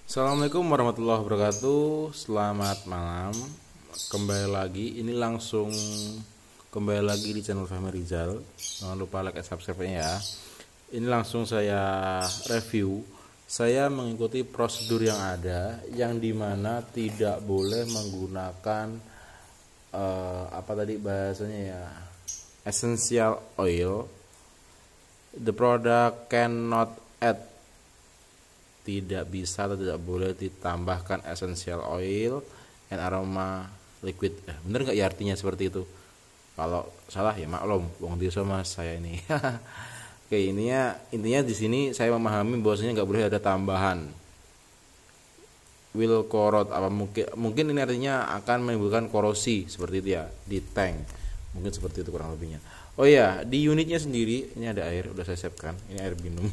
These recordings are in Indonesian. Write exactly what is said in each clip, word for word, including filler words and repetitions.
Assalamualaikum warahmatullahi wabarakatuh. Selamat malam. Kembali lagi. Ini langsung kembali lagi di channel Fahmi Rizal. Jangan lupa like dan subscribe-nya ya. Ini langsung saya review. Saya mengikuti prosedur yang ada, yang dimana tidak boleh menggunakan uh, apa tadi bahasanya ya, essential oil. The product cannot add, tidak bisa atau tidak boleh ditambahkan essential oil and aroma liquid. Eh, bener nggak ya artinya seperti itu? Kalau salah ya maklum, wong desa mas saya ini. Oke, intinya intinya di sini saya memahami bahwasanya nggak boleh ada tambahan will corrode, apa mungkin mungkin ini artinya akan menimbulkan korosi seperti itu ya di tank, mungkin seperti itu kurang lebihnya. Oh ya, di unitnya sendiri ini ada air, udah saya siapkan, ini air minum.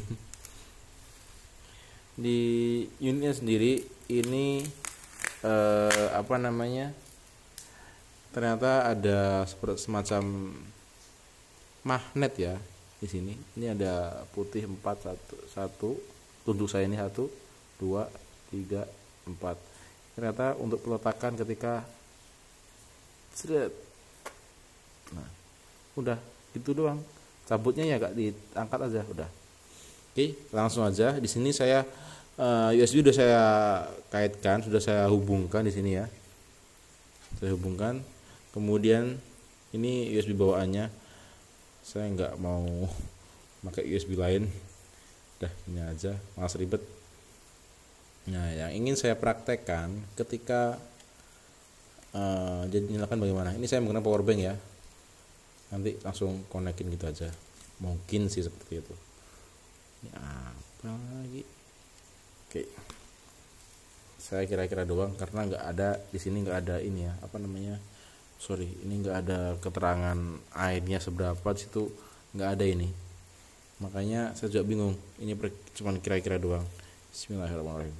Di unitnya sendiri ini eh, apa namanya, ternyata ada seperti semacam magnet ya di sini. Ini ada putih empat, satu satu untuk saya ini satu dua tiga empat. Ternyata untuk peletakan ketika seret. Nah udah gitu doang, cabutnya ya gak diangkat aja udah. Oke, langsung aja. Di sini saya uh, U S B sudah saya kaitkan, sudah saya hubungkan di sini ya. Saya hubungkan. Kemudian ini U S B bawaannya. Saya nggak mau pakai U S B lain. Udah ini aja, malas ribet. Nah, yang ingin saya praktekkan ketika uh, jadi nyalakan bagaimana? Ini saya menggunakan power bank ya. Nanti langsung konekin gitu aja. Mungkin sih seperti itu. Ini apa lagi? Oke, saya kira-kira doang karena nggak ada di sini, nggak ada ini ya, apa namanya, sorry, ini nggak ada keterangan airnya seberapa, di situ nggak ada ini, makanya saya juga bingung. Ini cuma kira-kira doang. Bismillahirrahmanirrahim.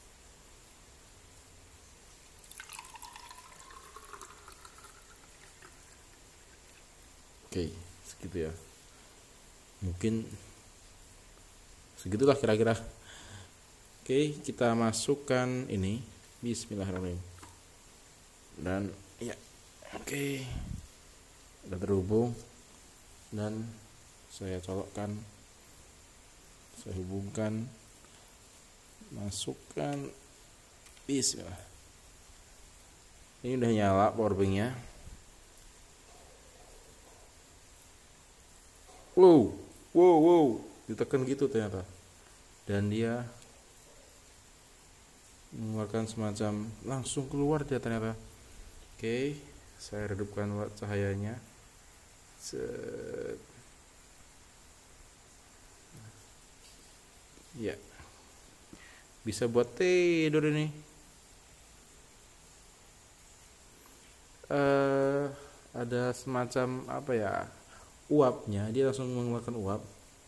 Oke, segitu ya, mungkin segitulah kira-kira. Oke, kita masukkan ini. Bismillahirrahmanirrahim. Dan ya, oke, udah terhubung dan saya colokkan, saya hubungkan, masukkan. Bismillah. Ini udah nyala powerbanknya. Wow, wow, wow, ditekan gitu ternyata. Dan dia mengeluarkan semacam, langsung keluar dia ternyata. Oke, saya redupkan cahayanya. Set. Ya, bisa buat tidur ini. Uh, ada semacam apa ya, uapnya, dia langsung mengeluarkan uap.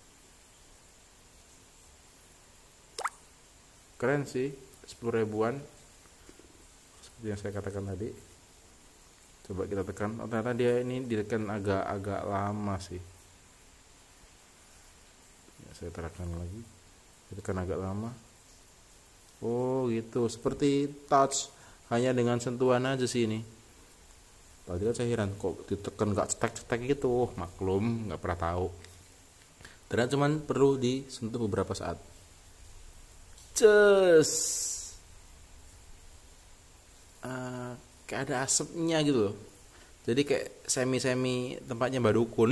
Keren sih, sepuluh ribuan seperti yang saya katakan tadi. Coba kita tekan. Oh, ternyata dia ini ditekan agak-agak lama sih ya, saya terangkan lagi, ditekan agak lama. Oh gitu, seperti touch, hanya dengan sentuhan aja sih ini. Tadi kan saya heran kok ditekan gak cetek-cetek gitu. Oh, maklum gak pernah tahu, ternyata cuman perlu disentuh beberapa saat. Cus, uh, kayak ada asapnya gitu loh. Jadi kayak semi-semi tempatnya badukun.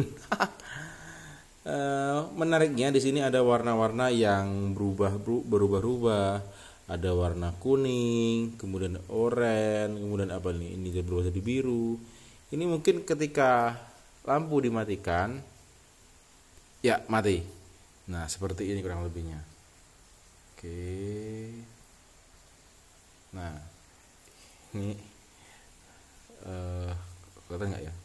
uh, menariknya di sini ada warna-warna yang berubah berubah-ubah. Ada warna kuning, kemudian oranye, kemudian apa nih? Ini jadi berubah jadi biru. Ini mungkin ketika lampu dimatikan, ya mati. Nah seperti ini kurang lebihnya. Oke, nah ini uh, kelihatan nggak ya?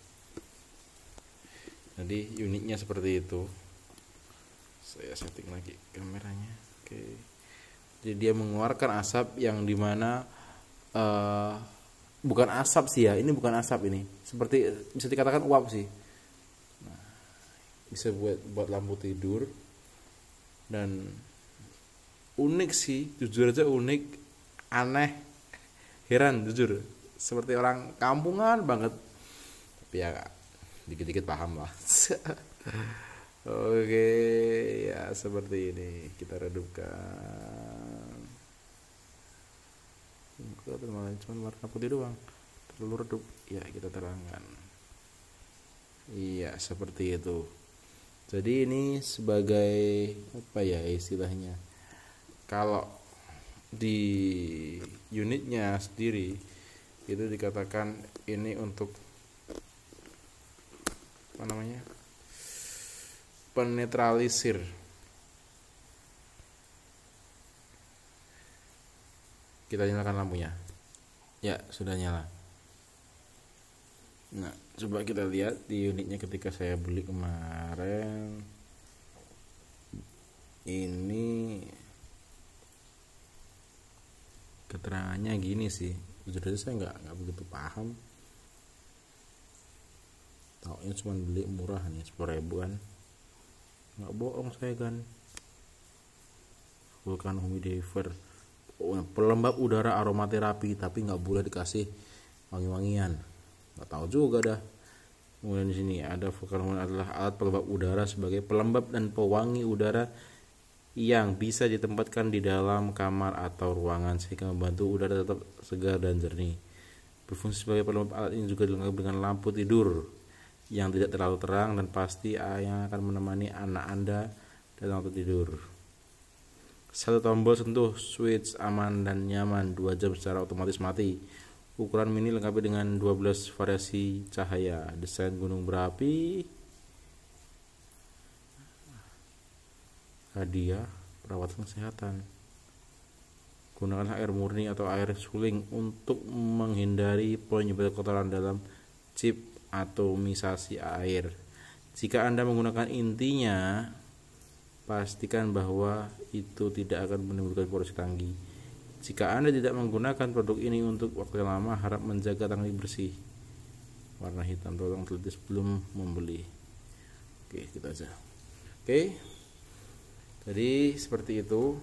Jadi unitnya seperti itu. Saya setting lagi kameranya. Oke, jadi dia mengeluarkan asap yang dimana uh, bukan asap sih ya, ini bukan asap, ini seperti bisa dikatakan uap sih. Nah, bisa buat buat lampu tidur dan unik sih, jujur aja unik. aneh, heran jujur, seperti orang kampungan banget, tapi ya dikit-dikit paham lah. Oke, ya seperti ini kita redupkan. Cuma warna putih doang, terlalu redup. Ya kita terangkan. Iya seperti itu. Jadi ini sebagai apa ya istilahnya? Kalau di unitnya sendiri itu dikatakan ini untuk apa namanya? Penetralisir. Kita nyalakan lampunya. Ya, sudah nyala. Nah, coba kita lihat di unitnya ketika saya beli kemarin. Ini keterangannya gini sih. Jujur saya nggak nggak begitu paham. Taunya cuma beli murah nih, sepuluh ribuan. Nggak bohong saya kan. Vulcan humidifier, pelembab udara aromaterapi, tapi nggak boleh dikasih wangi-wangian. Nggak tahu juga dah. Kemudian di sini ada Vulcan adalah alat pelembab udara sebagai pelembab dan pewangi udara yang bisa ditempatkan di dalam kamar atau ruangan sehingga membantu udara tetap segar dan jernih. Berfungsi sebagai pelembab, alat ini juga dilengkapi dengan lampu tidur yang tidak terlalu terang dan pasti yang akan menemani anak Anda dalam waktu tidur. Satu tombol sentuh, switch aman dan nyaman, dua jam secara otomatis mati. Ukuran mini lengkapi dengan dua belas variasi cahaya, desain gunung berapi, hadiah perawatan kesehatan. Gunakan air murni atau air suling untuk menghindari penyebab kotoran dalam chip atomisasi air. Jika Anda menggunakan intinya, pastikan bahwa itu tidak akan menimbulkan porosi tangki. Jika Anda tidak menggunakan produk ini untuk waktu yang lama, harap menjaga tangki bersih. Warna hitam, tolong teliti sebelum membeli. Oke, gitu aja. Oke. Jadi seperti itu.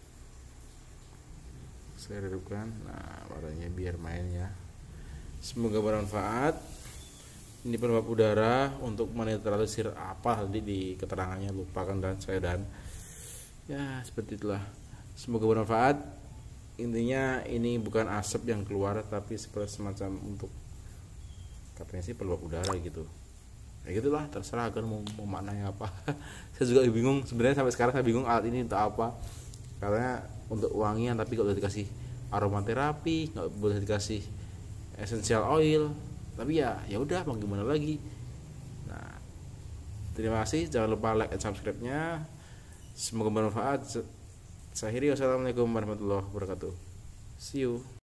Saya redupkan. Nah, warnanya biar main ya. Semoga bermanfaat. Ini pelembab udara untuk menetralisir apa tadi di keterangannya, lupakan dan saya dan ya seperti itulah. Semoga bermanfaat. Intinya ini bukan asap yang keluar, tapi seperti semacam untuk katanya sih pelembab udara gitu. Ya gitulah, terserah kan mau, mau maknanya apa. Saya juga bingung sebenarnya, sampai sekarang saya bingung alat ini untuk apa. Katanya untuk wangian, tapi kalau dikasih aromaterapi, nggak boleh dikasih essential oil. Tapi ya ya udah mau gimana lagi. Nah, terima kasih, jangan lupa like dan subscribe-nya. Semoga bermanfaat. Saya akhiri, wassalamualaikum warahmatullahi wabarakatuh. See you.